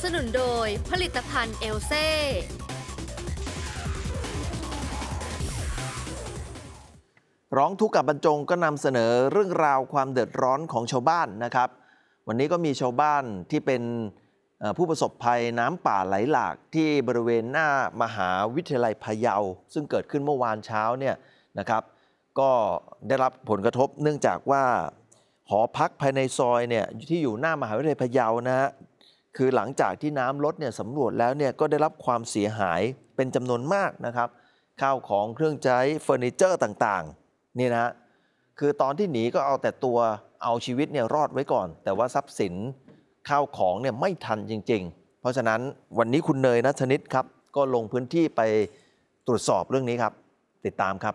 นุนโดยผลิตภัณฑ์เอลเซ่ร้องทุกข์กับบรรจงก็นำเสนอเรื่องราวความเดือดร้อนของชาวบ้านนะครับวันนี้ก็มีชาวบ้านที่เป็นผู้ประสบภัยน้ำป่าไหลหลากที่บริเวณหน้ามหาวิทยาลัยพะเยาซึ่งเกิดขึ้นเมื่อวานเช้าเนี่ยนะครับก็ได้รับผลกระทบเนื่องจากว่าหอพักภายในซอยเนี่ยที่อยู่หน้ามหาวิทยาลัยพะเยานะฮะคือหลังจากที่น้ำลดเนี่ยสำรวจแล้วเนี่ยก็ได้รับความเสียหายเป็นจำนวนมากนะครับข้าวของเครื่องใช้เฟอร์นิเจอร์ต่างๆนี่นะคือตอนที่หนีก็เอาแต่ตัวเอาชีวิตเนี่ยรอดไว้ก่อนแต่ว่าทรัพย์สินข้าวของเนี่ยไม่ทันจริงๆเพราะฉะนั้นวันนี้คุณเนยณัฐนิตครับก็ลงพื้นที่ไปตรวจสอบเรื่องนี้ครับติดตามครับ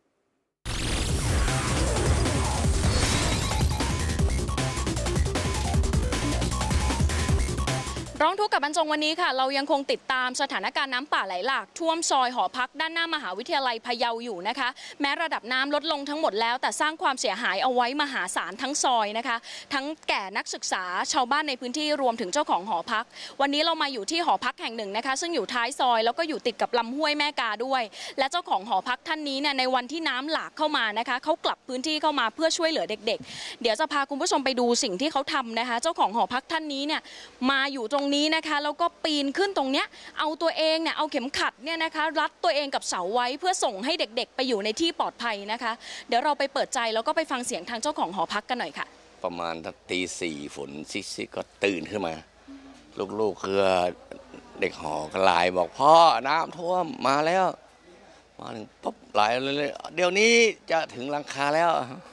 ร้องทุกข์กับบรรจงวันนี้ค่ะเรายังคงติดตามสถานการณ์น้ำป่าไหลหลากท่วมซอยหอพักด้านหน้ามหาวิทยาลัยพะเยาอยู่นะคะแม้ระดับน้ำลดลงทั้งหมดแล้วแต่สร้างความเสียหายเอาไว้มหาศาลทั้งซอยนะคะทั้งแก่นักศึกษาชาวบ้านในพื้นที่รวมถึงเจ้าของหอพักวันนี้เรามาอยู่ที่หอพักแห่งหนึ่งนะคะซึ่งอยู่ท้ายซอยแล้วก็อยู่ติดกับลำห้วยแม่กาด้วยและเจ้าของหอพักท่านนี้เนี่ยในวันที่น้ำหลากเข้ามานะคะเขากลับพื้นที่เข้ามาเพื่อช่วยเหลือเด็กๆเดี๋ยวจะพาคุณผู้ชมไปดูสิ่งที่เขาทำนะคะเจ้าของหอพักท่านนี้เนี่ยมาอยู่ตรงนี้นะคะแล้วก็ปีนขึ้นตรงเนี้ยเอาตัวเองเนี่ยเอาเข็มขัดเนี่ยนะคะรัดตัวเองกับเสาไว้เพื่อส่งให้เด็กๆไปอยู่ในที่ปลอดภัยนะคะเดี๋ยวเราไปเปิดใจแล้วก็ไปฟังเสียงทางเจ้าของหอพักกันหน่อยค่ะประมาณตีสี่ฝนซิกก็ตื่นขึ้นมาลูกๆคือเด็กหอกระลายบอกพ่อน้ำท่วมมาแล้วมาถึงปุ๊บไหลเลยเดี๋ยวนี้จะถึงหลังคาแล้ว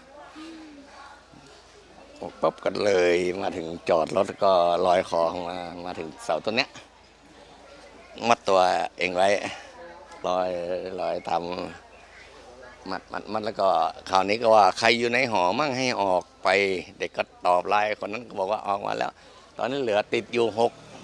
ปุ๊บกันเลยมาถึงจอดรถก็ลอยคอมาถึงเสาต้นเนี้ยมัดตัวเองไว้ลอยตามมัดแล้วก็คราวนี้ก็ว่าใครอยู่ในหอมั่งให้ออกไปเด็กก็ตอบไลน์คนนั้นก็บอกว่าออกมาแล้วตอนนี้เหลือติดอยู่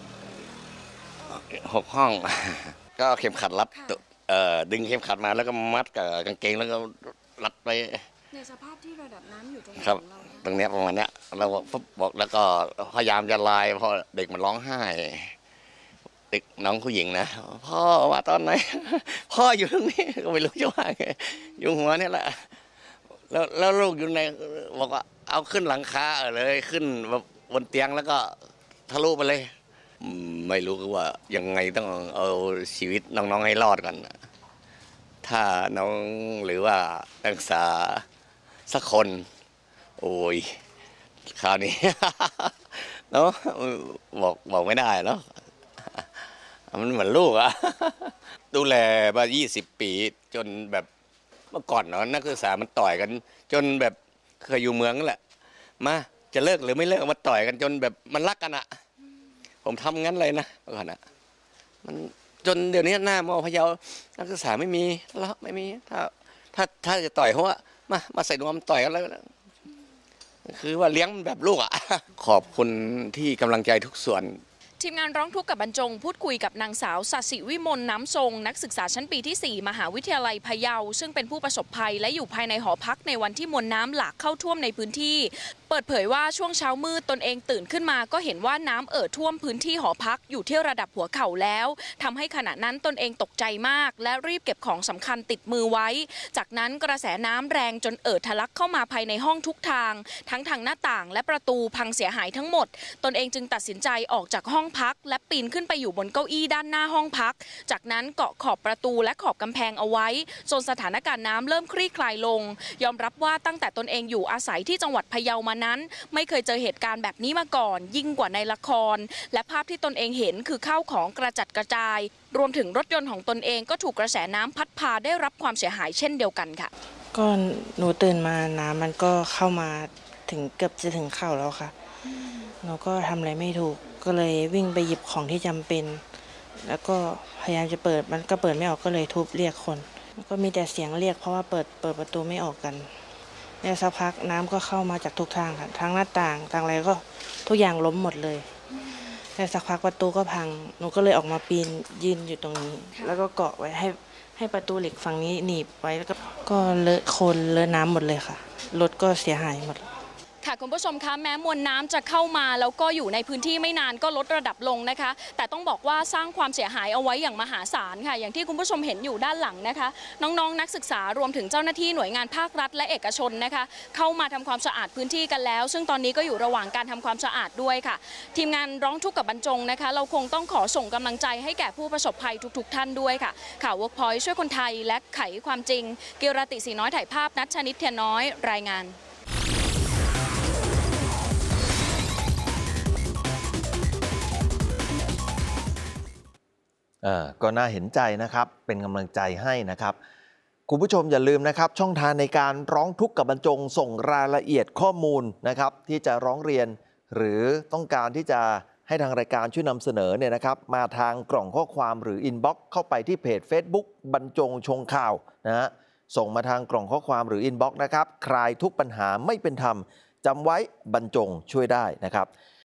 6ห้องก็เข็มขัดรัดดึงเข็มขัดมาแล้วก็มัดกับกางเกงแล้วก็รัดไปในสภาพที่ระดับน้ำอยู่ตรงนี้ครับตรงเนี้ยประมาณเนี้ยเราบอกแล้วก็พยายามจะไลน์พอเด็กมันร้องไห้เด็กน้องผู้หญิงนะพ่อมาตอนไหนพ่ออยู่ตรงนี้ก็ไม่รู้จะว่าไงอยู่หัวเนี่ยแหละแล้วลูกอยู่ในบอกว่าเอาขึ้นหลังคาเลยขึ้นบนเตียงแล้วก็ทะลุไปเลยไม่รู้ว่ายังไงต้องเอาชีวิตน้องๆให้รอดก่อนถ้าน้องหรือว่านักศึกษาสักคนโอ้ยคราวนี้เนาะบอกไม่ได้เนาะมันเหมือนลูกอะดูแลมา20 ปีจนแบบเมื่อก่อนเนาะนักศึกษามันต่อยกันจนแบบเคยอยู่เมืองนั่นแหละมาจะเลิกหรือไม่เลิกมาต่อยกันจนแบบมันรักกันอะผมทำงั้นเลยนะเมื่อก่อนอะมันจนเดี๋ยวนี้หน้ามอพะเยานักศึกษาไม่มีแล้วไม่มีถ้าจะต่อยเขาว่ามาใส่นวมต่อยกันแล้วคือว่าเลี้ยงแบบลูกอ่ะขอบคุณที่กำลังใจทุกส่วนทีมงานร้องทุกข์กับบรรจงพูดคุยกับนางสาวศศิวิมลน้ำทรงนักศึกษาชั้นปีที่4มหาวิทยาลัยพะเยาซึ่งเป็นผู้ประสบภัยและอยู่ภายในหอพักในวันที่มวลน้ำหลากเข้าท่วมในพื้นที่เปิดเผยว่าช่วงเช้ามืดตนเองตื่นขึ้นมาก็เห็นว่าน้ำท่วมพื้นที่หอพักอยู่ที่ระดับหัวเข่าแล้วทำให้ขณะนั้นตนเองตกใจมากและรีบเก็บของสำคัญติดมือไว้จากนั้นกระแสน้ำแรงจนทะลักเข้ามาภายในห้องทุกทางทั้งทางหน้าต่างและประตูพังเสียหายทั้งหมดตนเองจึงตัดสินใจออกจากห้องพักและปีนขึ้นไปอยู่บนเก้าอี้ด้านหน้าห้องพักจากนั้นเกาะขอบประตูและขอบกำแพงเอาไว้จนสถานการณ์น้ำเริ่มคลี่คลายลงยอมรับว่าตั้งแต่ตนเองอยู่อาศัยที่จังหวัดพะเยามานั้นไม่เคยเจอเหตุการณ์แบบนี้มาก่อนยิ่งกว่าในละครและภาพที่ตนเองเห็นคือข้าวของกระจัดกระจายรวมถึงรถยนต์ของตนเองก็ถูกกระแสน้ำพัดพาได้รับความเสียหายเช่นเดียวกันค่ะก็หนูตื่นมาน้ำมันก็เข้ามาถึงเกือบจะถึงเข่าแล้วค่ะหนูก็ทำอะไรไม่ถูกก็เลยวิ่งไปหยิบของที่จำเป็นแล้วก็พยายามจะเปิดมันก็เปิดไม่ออกก็เลยทุบเรียกคนก็มีแต่เสียงเรียกเพราะว่าเปิดประตูไม่ออกกันแล้วสักพักน้ำก็เข้ามาจากทุกทางค่ะทั้งหน้าต่างทางอะไรก็ทุกอย่างล้มหมดเลยแล้วสักพักประตูก็พังหนูก็เลยออกมาปีนยืนอยู่ตรงนี้แล้วก็เกาะไว้ให้ประตูเหล็กฝั่งนี้หนีบไว้แล้วก็เลอะโคลนเลอะน้ำหมดเลยค่ะรถก็เสียหายหมดค่ะค่ะคุณผู้ชมคะแม้มวลน้ำจะเข้ามาแล้วก็อยู่ในพื้นที่ไม่นานก็ลดระดับลงนะคะแต่ต้องบอกว่าสร้างความเสียหายเอาไว้อย่างมหาศาลค่ะอย่างที่คุณผู้ชมเห็นอยู่ด้านหลังนะคะน้องๆนักศึกษารวมถึงเจ้าหน้าที่หน่วยงานภาครัฐและเอกชนนะคะเข้ามาทำความสะอาดพื้นที่กันแล้วซึ่งตอนนี้ก็อยู่ระหว่างการทำความสะอาดด้วยค่ะทีมงานร้องทุกข์กับบรรจงนะคะเราคงต้องขอส่งกำลังใจให้แก่ผู้ประสบภัยทุกท่านด้วยค่ะข่าว Workpoint ช่วยคนไทยและไขความจริงกิรติศรีน้อยถ่ายภาพนัชชนิดเทียนน้อยรายงานก็น่าเห็นใจนะครับเป็นกำลังใจให้นะครับคุณผู้ชมอย่าลืมนะครับช่องทางในการร้องทุกข์กับบรรจงส่งรายละเอียดข้อมูลนะครับที่จะร้องเรียนหรือต้องการที่จะให้ทางรายการช่วยนำเสนอเนี่ยนะครับมาทางกล่องข้อความหรืออินบ็อกซ์เข้าไปที่เพจ Facebook บรรจงชงข่าวนะฮะส่งมาทางกล่องข้อความหรืออินบ็อกซ์นะครับคลายทุกปัญหาไม่เป็นธรรมจำไว้บรรจงช่วยได้นะครับ